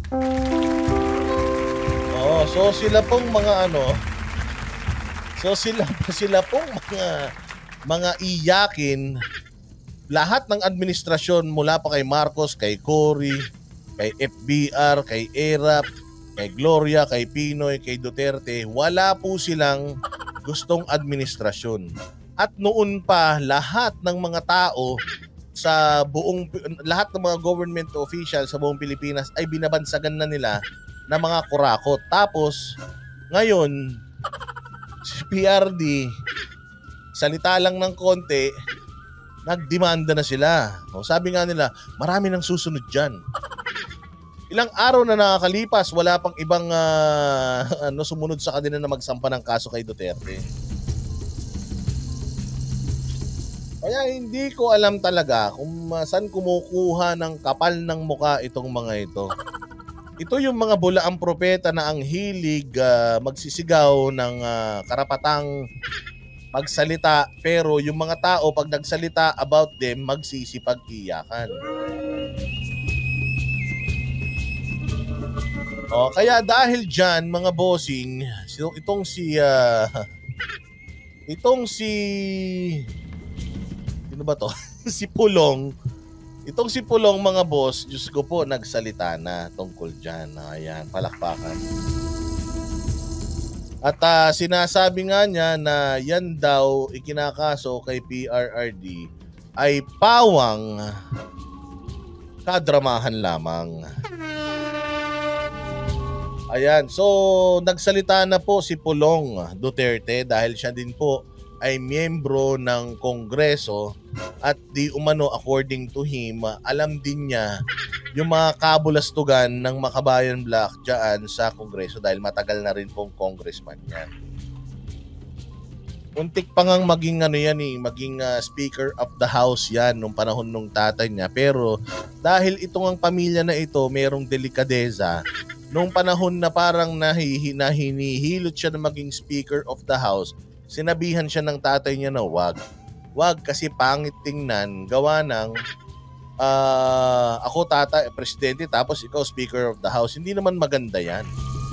Oo, so sila pong mga ano, so sila pong mga iyakin lahat ng administrasyon mula pa kay Marcos, kay Cory, kay FBR, kay ERAP, kay Gloria, kay Pinoy, kay Duterte, wala po silang gustong administrasyon. At noon pa lahat ng mga tao sa lahat ng mga government official sa buong Pilipinas ay binabansagan na nila na mga kurakot. Tapos ngayon si PRD salita lang ng konti, nagdemanda na sila. O, sabi nga nila, marami nang susunod dyan. Ilang araw na nakakalipas, wala pang ibang sumunod sa kanila na magsampa ng kaso kay Duterte. Kaya hindi ko alam talaga kung saan kumukuha ng kapal ng muka itong mga ito. Ito yung mga bulaang propeta na ang hilig magsisigaw ng karapatang magsalita, pero yung mga tao pag nagsalita about them, magsisipag-iyakan. O, kaya dahil dyan mga bossing, itong si sino ba to? Si Pulong. Itong si Pulong mga boss, Diyos ko po, nagsalita na tungkol dyan. Ayan, palakpakan. At sinasabi nga niya na yan daw ikinakaso kay PRRD ay pawang kadramahan lamang. Ayan, so nagsalita na po si Pulong Duterte dahil siya din po ay miyembro ng Kongreso at di umano according to him, alam din niya yung mga kabulastugan ng Makabayan Black dyan sa Kongreso dahil matagal na rin pong congressman yan. Untik pa ngang maging maging Speaker of the House yan nung panahon nung tatay niya, pero dahil itong ang pamilya na ito merong delikadeza, nung panahon na parang hinihilot siya na maging Speaker of the House, sinabihan siya ng tatay niya na wag kasi pangit tingnan, gawa ng ako presidente tapos ikaw Speaker of the House, hindi naman maganda yan.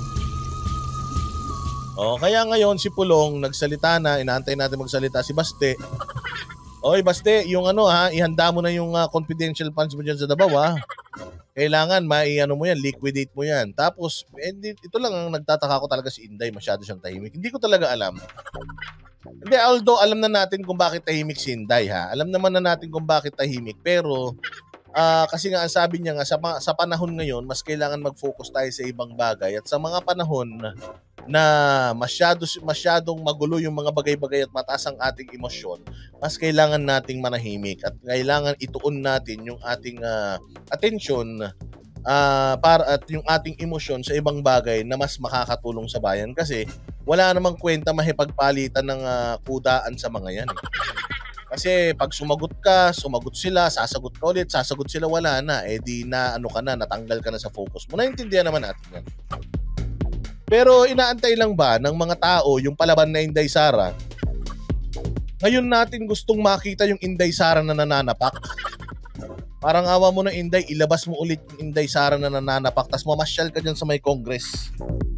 Kaya ngayon si Pulong nagsalita na, inaantay natin magsalita si Baste. Oy Baste, yung ihanda mo na yung confidential funds mo dyan sa Davao Kailangan mo yan, liquidate mo yan. Tapos, ito lang ang nagtataka ko talaga si Inday, masyado siyang tahimik. Hindi ko talaga alam. Hindi, although alam na natin kung bakit tahimik si Inday ha. Alam naman na natin kung bakit tahimik. Pero, kasi nga ang sabi niya nga, sa panahon ngayon, mas kailangan mag-focus tayo sa ibang bagay. At sa mga panahon na masyadong magulo yung mga bagay-bagay at mataas ang ating emosyon, mas kailangan nating manahimik at kailangan ituon natin yung ating atensyon para at yung ating emosyon sa ibang bagay na mas makakatulong sa bayan, kasi wala namang kwenta mahipagpalitan ng kudaan sa mga yan. Kasi pag sumagot sila, sasagot ka ulit, sasagot sila, wala na. Di na natanggal ka na sa focus mo. Naintindihan naman natin yan. Pero inaantay lang ba ng mga tao yung palaban na Inday Sara? Ngayon natin gustong makita yung Inday Sara na nananapak. Parang awa mo na Inday, ilabas mo ulit yung Inday Sara na nananapak, tas mamasyal ka dyan sa may Congress.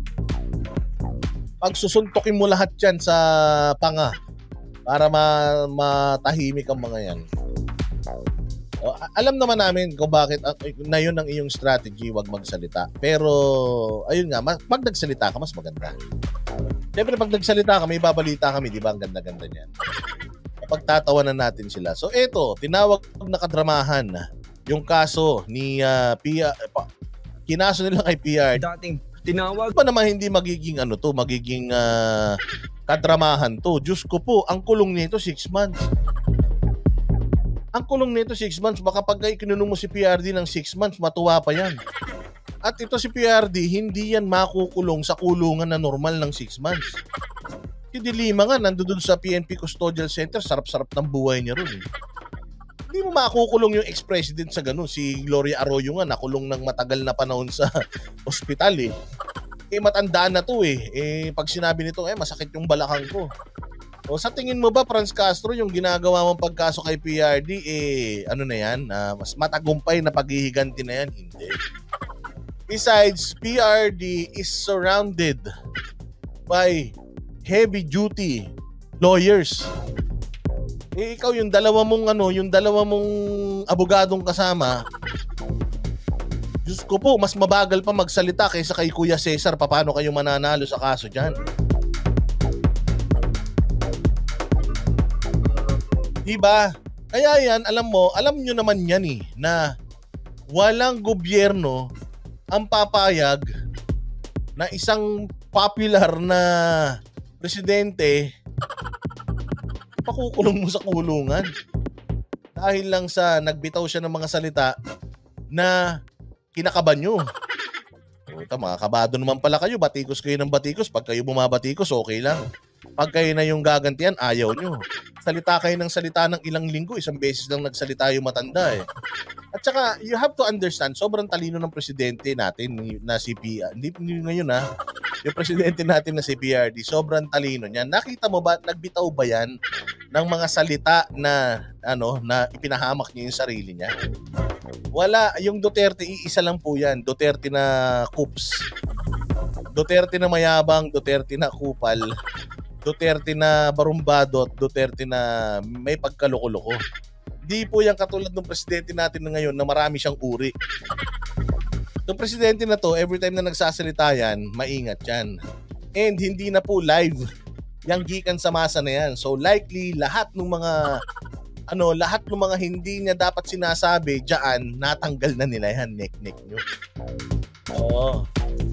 Pag susuntokin mo lahat yan sa panga para matahimik ang mga yan. Alam naman namin kung bakit na yun ang iyong strategy, wag magsalita. Pero ayun nga, pag nagsalita ka mas maganda. Siyempre pag nagsalita ka, may babalita kami, di ba? Ang ganda-ganda niyan. Pagtatawanan natin sila. So eto, tinawag na kadramahan yung kaso ni kinaso nila kay PR. Dating tinawag pa naman hindi magiging magiging kadramahan to. Diyos ko po, ang kulong nito 6 months. Ang kulong nito 6 months, baka pag kinunong mo si PRD ng 6 months, matuwa pa yan. At ito si PRD, hindi yan makukulong sa kulungan na normal ng 6 months. Si Dilima nga, nandun sa PNP Custodial Center, sarap-sarap ng buhay niya ron. Hindi mo makukulong yung ex-president sa ganun. Si Gloria Arroyo nga, nakulong ng matagal na panahon sa ospital matandaan na to pag sinabi nito, masakit yung balakang ko. O sa tingin mo ba, Franz Castro, yung ginagawa mong pagkaso kay PRD, ano na yan? Mas matagumpay na paghihiganti na yan? Hindi. Besides, PRD is surrounded by heavy-duty lawyers. Ikaw yung dalawa mong abogadong kasama. Diyos ko po, mas mabagal pa magsalita kaysa kay Kuya Cesar. Paano kayo mananalo sa kaso dyan? Diba? Kaya yan, alam nyo naman yan na walang gobyerno ang papayag na isang popular na presidente pakukulong mo sa kulungan dahil lang sa nagbitaw siya ng mga salita na kinakaban nyo. Mga kabado naman pala kayo, batikos kayo ng batikos. Pag kayo bumabatikos, okay lang. Pag kayo na yung gagantihan, ayaw nyo. Salita kayo ng salita ng ilang linggo, isang beses lang nagsalita yung matanda eh. At saka, you have to understand, sobrang talino ng presidente natin na si PRD. Hindi ngayon yung presidente natin na si PRD, sobrang talino niya. Nakita mo ba, nagbitaw ba yan ng mga salita na, na ipinahamak niya yung sarili niya? Wala, yung Duterte, iisa lang po yan. Duterte na kups. Duterte na mayabang, Duterte na kupal, Duterte na barumbado, at Duterte na may pagkaloko-loko. Di po yan katulad ng presidente natin na ngayon na marami siyang uri. Yung presidente na to, every time na nagsasalita yan, maingat yan. And hindi na po live yung gikan sa masa na yan. So likely lahat ng mga hindi niya dapat sinasabi diyan, natanggal na nila yan, nek-nek nyo. Oo.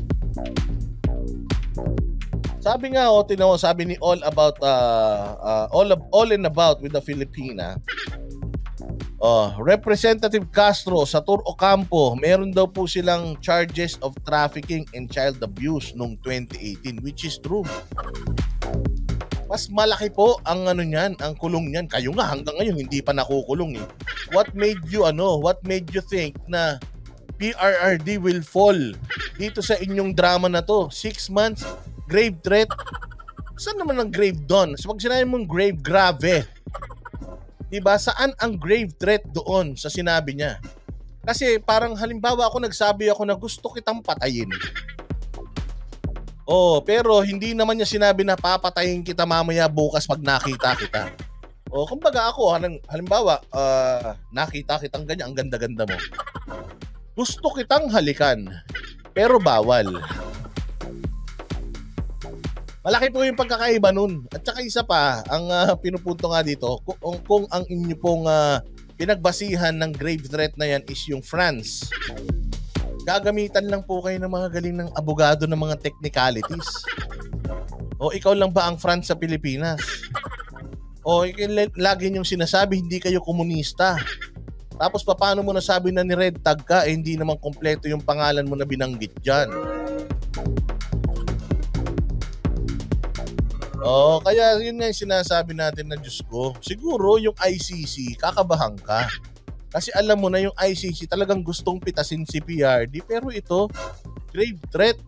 Sabi nga sabi ni All About All in About with the Filipina. Representative Castro sa Tur Ocampo, meron daw po silang charges of trafficking and child abuse noong 2018, which is true. Mas malaki po ang ang kulong niyan. Kayo nga hanggang ngayon hindi pa nakukulong eh. What made you think na PRRD will fall dito sa inyong drama na to? 6 months, grave threat. Saan naman ang grave doon? So pag sinabi mong grave, grave. Diba? Saan ang grave threat doon sa sinabi niya? Kasi parang halimbawa nagsabi ako na gusto kitang patayin. Pero hindi naman niya sinabi na papatayin kita mamaya bukas pag nakita kita. Kumbaga ako, halimbawa, nakita kitang ganyan, ang ganda-ganda mo. Gusto kitang halikan, pero bawal. Malaki po yung pagkakaiba nun. At saka isa pa, ang pinupunto nga dito, kung ang inyo pong pinagbasihan ng grave threat na yan is yung France, gagamitan lang po kayo ng mga galing ng abogado ng mga technicalities. Ikaw lang ba ang France sa Pilipinas? Lagi niyong sinasabi, hindi kayo komunista. Tapos paano mo nasabi na ni-red tag ka, hindi naman kompleto yung pangalan mo na binanggit dyan. Kaya yun nga yung sinasabi natin na Diyos ko, siguro yung ICC, kakabahan ka. Kasi alam mo na yung ICC talagang gustong pitasin si PRD, pero ito, grave threat.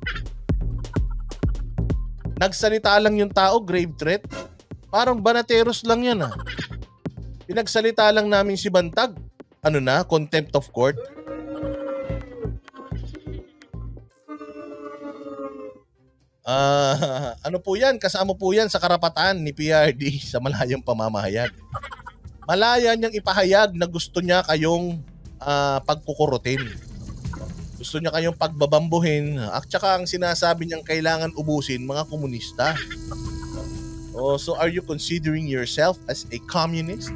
Nagsalita lang yung tao, grave threat. Parang banateros lang yan Pinagsalita lang namin si Bantag. Contempt of court. Po yan, kasama po yan sa karapatan ni PRD sa malayang pamamahayag. Malaya niyang ipahayag na gusto niya kayong pagkukurutin. Gusto niya kayong pagbabambuhin. At saka ang sinasabi niyang kailangan ubusin mga komunista. So are you considering yourself as a communist?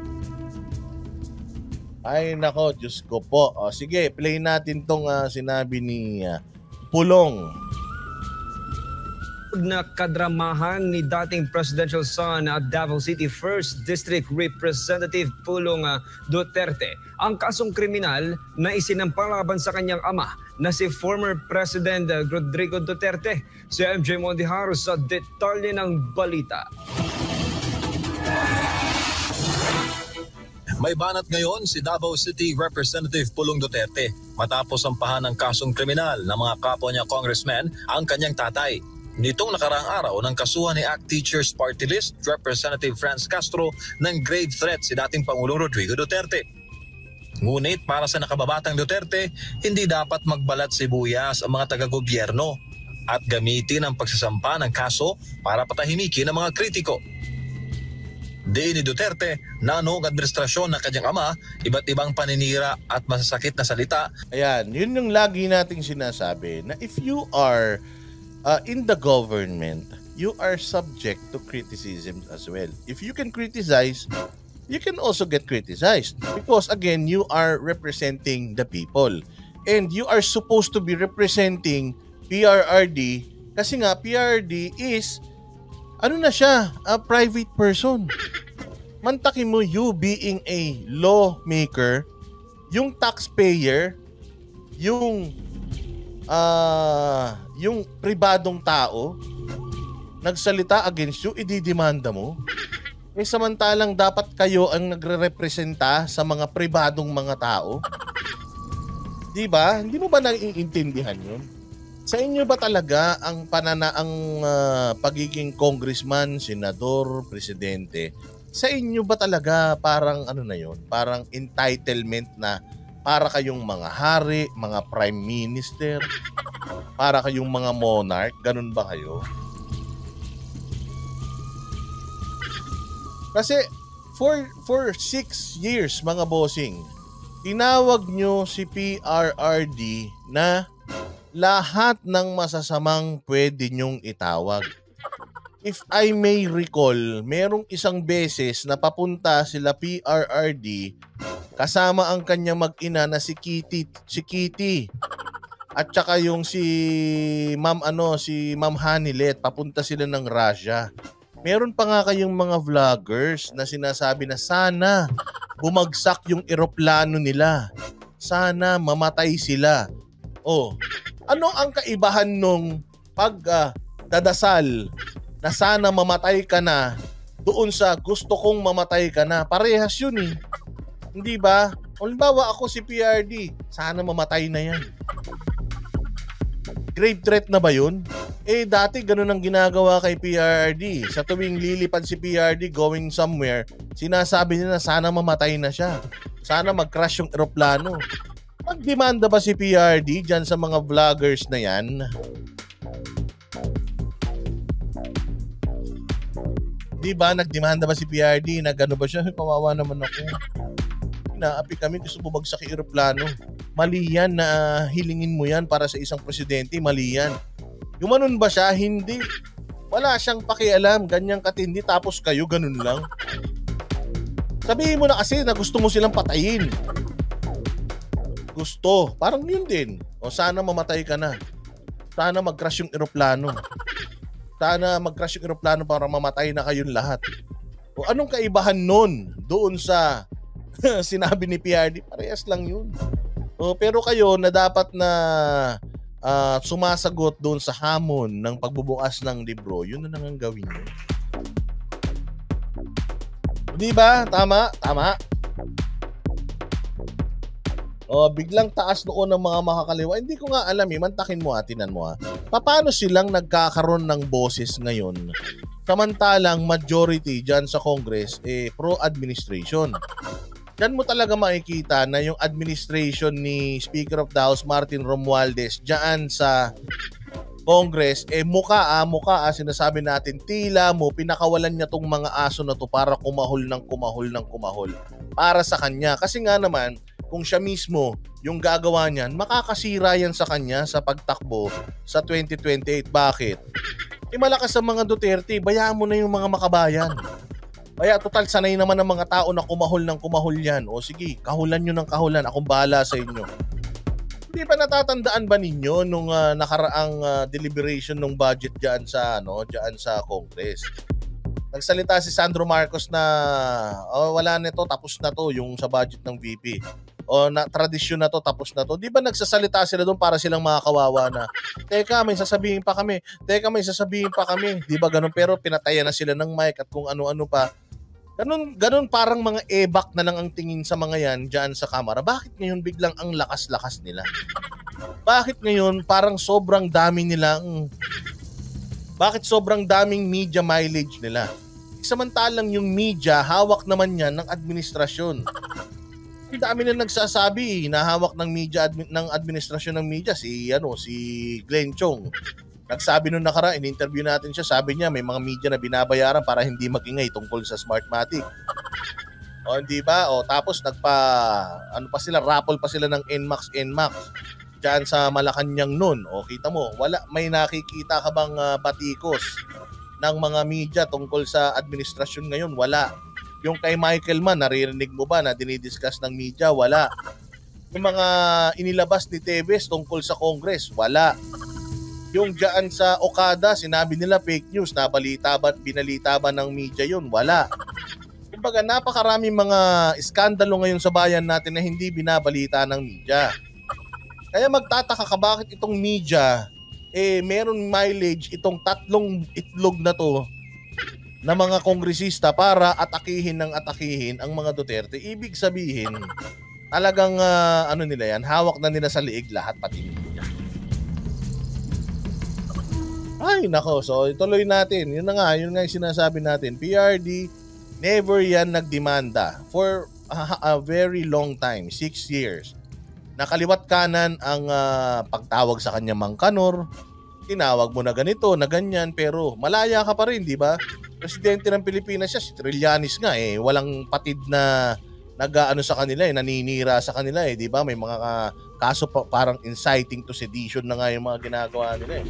Ay nako, Diyos ko po. Sige, play natin tong sinabi ni Pulong. Na kadramahan ni dating presidential son at Davao City 1st District Representative Pulong Duterte ang kasong kriminal na isinampalaban sa kanyang ama na si former President Rodrigo Duterte. Si MJ Mondiharo sa detalye ng balita. May banat ngayon si Davao City Representative Pulong Duterte matapos sampahan ng kasong kriminal ng mga kapwa niya congressmen ang kanyang tatay. Nitong nakaraang araw ng kasuhan ni ACT Teachers Party List Representative Franz Castro ng grave threat si dating Pangulong Rodrigo Duterte. Ngunit para sa nakababatang Duterte, hindi dapat magbalat sibuyas ang mga taga-gobyerno at gamitin ang pagsasampa ng kaso para patahimikin ang mga kritiko. Diin ni Duterte na noong administrasyon ng kanyang ama, iba't ibang paninira at masasakit na salita. Ayan, yun yung lagi nating sinasabi na if you are in the government, you are subject to criticism as well. If you can criticize, you can also get criticized because again, you are representing the people and you are supposed to be representing PRRD kasi nga PRRD is ano na siya, a private person. Mantakin mo, you being a lawmaker, yung taxpayer, yung pribadong tao nagsalita against you, ididemanda mo. Samantalang dapat kayo ang nagre-representa sa mga pribadong mga tao. Di ba? Hindi mo ba naiintindihan yun? Sa inyo ba talaga ang pagiging congressman, senador, presidente, sa inyo ba talaga parang ano na yun? Parang entitlement na para kayong mga hari, mga prime minister, para kayong mga monarch, ganun ba kayo? Kasi for 6 years mga bossing, tinawag nyo si PRRD na lahat ng masasamang pwede nyong itawag. If I may recall, merong isang beses na papunta sila PRRD kasama ang kanyang mag-ina na si Kitty. At saka yung si Ma'am Hanilet, papunta sila ng Russia. Meron pa nga kayong mga vloggers na sinasabi na sana bumagsak yung eroplano nila. Sana mamatay sila. Oh, ano ang kaibahan nung pagdadasal na sana mamatay ka na doon sa gusto kong mamatay ka na? Parehas yun eh. Hindi ba? Halimbawa ako si PRD, sana mamatay na yan. Grave threat na ba yun? Dati ganun ang ginagawa kay PRD. Sa tuwing lilipad si PRD going somewhere, sinasabi niya na sana mamatay na siya. Sana mag-crash yung eroplano. Magdemanda ba si PRD dyan sa mga vloggers na yan? Di ba? Nagdemanda ba si PRD? Nagano ba siya? Kawawa naman ako. Inaapi kami, gusto bumagsak yung eroplano. Mali yan na hilingin mo yan para sa isang presidente. Mali yan. Gumanon ba siya? Hindi. Wala siyang pakialam. Ganyang katindi tapos kayo ganun lang. Sabihin mo na kasi na gusto mo silang patayin. Gusto. Parang yun din. O sana mamatay ka na. Sana mag-crash yung eroplano. Sana mag-crash yung eroplano para mamatay na kayong lahat. O anong kaibahan nun doon sa sinabi ni PRD? Parehas lang yun. O, pero kayo na dapat na sumasagot doon sa hamon ng pagbubukas ng libro, yun na lang ang gawin nyo. Di ba? Tama? Tama. O, biglang taas noon ng mga makakaliwa. Hindi ko nga alam eh. Mantakin mo tinan mo Paano silang nagkakaroon ng boses ngayon? Samantalang majority dyan sa Congress pro-administration. Diyan mo talaga makikita na yung administration ni Speaker of the House Martin Romualdez diyan sa Congress, mukha sinasabi natin, tila mo, pinakawalan niya tong mga aso na to para kumahol para sa kanya. Kasi nga naman, kung siya mismo yung gagawa niyan, makakasira yan sa kanya sa pagtakbo sa 2028. Bakit? Malakas sa mga Duterte, bayaan mo na yung mga makabayan. Kaya total sanay naman ng mga tao na kumahol yan. O sige, kahulan nyo ng kahulan. Akong bahala sa inyo. Hindi pa natatandaan ba ninyo nung nakaraang deliberation ng budget diyan sa Congress? Nagsalita si Sandro Marcos na wala nito, tapos na to yung sa budget ng VP. O na tradisyon na to, tapos na to. Di ba nagsasalita sila doon para silang mga kawawa na teka, may sasabihin pa kami. Di ba ganun? Pero pinatayan na sila ng mic at kung ano-ano pa. Ganun parang mga ebak na lang ang tingin sa mga yan dyan sa kamera. Bakit ngayon biglang ang lakas-lakas nila? Bakit ngayon parang sobrang daming media mileage nila? Samantalang yung media, hawak naman yan ng administrasyon. Ang dami na nagsasabi, nahawak ng media ng administrasyon ng media si Glenn Chong. Nagsabi nung nakaraan, in-interview natin siya, sabi niya may mga media na binabayaran para hindi magingay tungkol sa Smartmatic. O hindi ba? O tapos raffle pa sila ng NMAX diyan sa Malacanang noon. O kita mo, may nakikita ka bang batikos ng mga media tungkol sa administrasyon ngayon? Wala. Yung kay Michael Mann, naririnig mo ba na dinidiscuss ng media? Wala. Yung mga inilabas ni Tevez tungkol sa Congress? Wala. Yung dyan sa Okada, sinabi nila fake news, binalita ba ng media yun? Wala. Kumbaga, napakaraming mga iskandalo ngayon sa bayan natin na hindi binabalita ng media. Kaya magtataka ka bakit itong media, meron mileage itong 3 itlog na to na mga kongresista para atakihin ang mga Duterte. Ibig sabihin, talagang nila yan, hawak na nila sa liig lahat pati media. Ay, nako. So, ituloy natin. Yun nga yung sinasabi natin. PRD, never yan nagdemanda for a very long time, 6 years. Nakaliwat kanan ang pagtawag sa kanya Mangkanor. Tinawag mo na ganito, na ganyan, pero malaya ka pa rin, di ba? Presidente ng Pilipinas siya, si Trillanes nga walang patid na nag-ano sa kanila naninira sa kanila di ba? May mga kaso parang inciting to sedition na nga yung mga ginagawa nila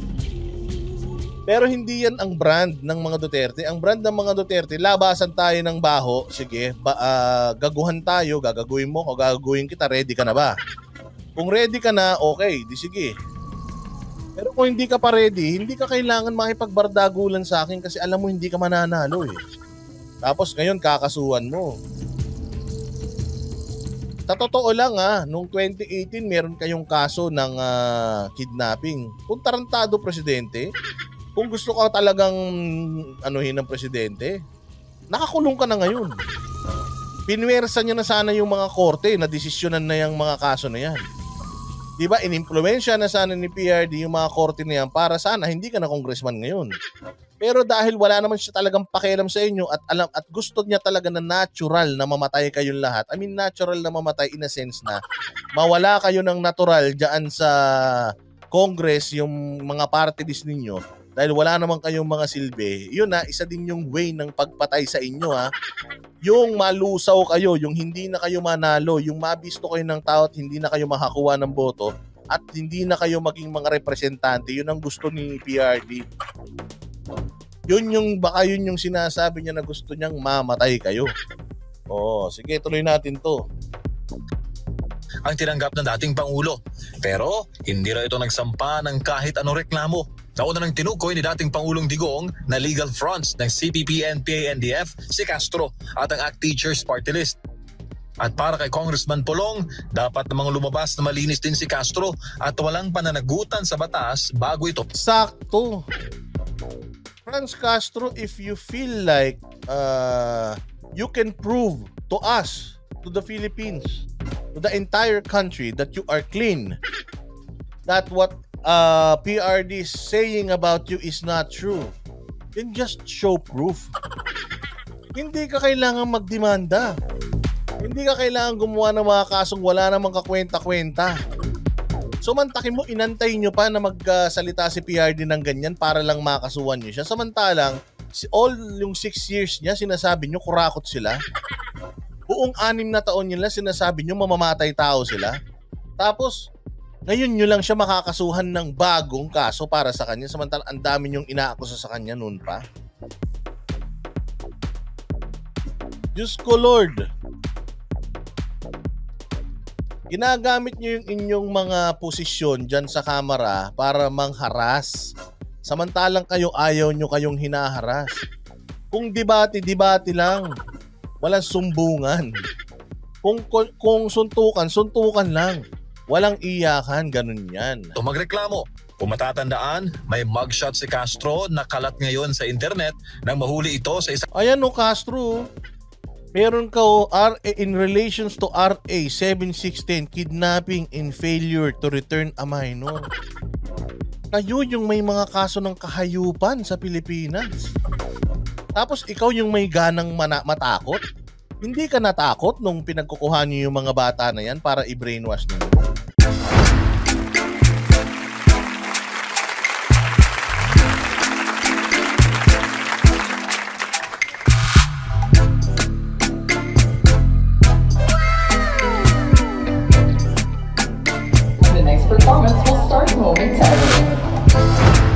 Pero hindi yan ang brand ng mga Duterte. Ang brand ng mga Duterte, labasan tayo ng baho. Sige, gaguhan tayo, gagaguhin mo o gagaguhin kita, ready ka na ba? Kung ready ka na, okay, di sige. Pero kung hindi ka pa ready, hindi ka kailangan makipagbardagulan sa akin kasi alam mo hindi ka mananalo Tapos ngayon kakasuhan mo. Sa totoo lang noong 2018 meron kayong kaso ng kidnapping. Kung tarantado presidente, kung gusto ka talagang anuhin ng presidente, nakakulong ka na ngayon. Pinwersa niya na sana yung mga korte na desisyonan na yung mga kaso na yan. Diba, inimpluwensya na sana ni PRD yung mga korte na yan para sana hindi ka na congressman ngayon. Pero dahil wala naman siya talagang pakialam sa inyo at gusto niya talaga na natural na mamatay kayong lahat. I mean natural na mamatay in a sense na mawala kayo ng natural dyan sa Congress yung mga party list ninyo. Dahil wala naman kayong mga silbi, yun isa din yung way ng pagpatay sa inyo Yung malusaw kayo, yung hindi na kayo manalo, yung mabisto kayo ng tao at hindi na kayo makakuha ng boto at hindi na kayo maging mga representante, yun ang gusto ni PRD. Yun yung sinasabi niya na gusto niyang mamatay kayo. Sige, tuloy natin to. Ang tinanggap ng dating Pangulo. Pero hindi raw ito nagsampa ng kahit anong reklamo. Nauna ng tinukoy ni dating Pangulong Digong na legal fronts ng CPP, NPA, NDF si Castro at ang ACT Teachers Party List. At para kay Congressman Pulong, dapat namang lumabas na malinis din si Castro at walang pananagutan sa batas bago ito. Sakto. Franz Castro, if you feel like you can prove to us, to the Philippines, to the entire country that you are clean, that what PRD is saying about you is not true, then just show proof. Hindi ka kailangan magdemanda. Hindi ka kailangan gumawa ng mga kasong wala namang kakwenta-kwenta. So mantakin mo, inantay nyo pa na magsalita si PRD ng ganyan para lang makasuhan nyo siya. Samantalang, all yung 6 years niya, sinasabi nyo kurakot sila. Buong 6 na taon nila, sinasabi nyo mamamatay tao sila. Tapos, ngayon nyo lang siya makakasuhan ng bagong kaso para sa kanya. Samantalang ang dami nyong inaakusa sa kanya noon pa. Diyos ko Lord. Ginagamit nyo yung inyong mga posisyon dyan sa kamera para mangharas. Samantalang kayo ayaw nyo kayong hinaharas. Kung debate lang. Walang sumbungan. Kung suntukan lang. Walang iyakan, ganun yan. Magreklamo. Kung matatandaan, may mugshot si Castro na kalat ngayon sa internet nang mahuli ito sa isang... Ayan Castro. Meron ka in relations to RA 7610, kidnapping and failure to return a minor. Kayo yung may mga kaso ng kahayupan sa Pilipinas. Tapos ikaw yung may ganang matakot. Hindi ka natakot nung pinagkukuha niyo yung mga bata na yan para i-brainwash ninyo? The next performance will start momentarily.